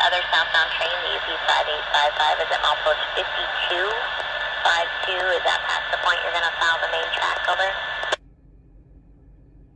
other southbound train, the UP 5855 is at milepost 5252. Is that past the point you're going to file the main track over?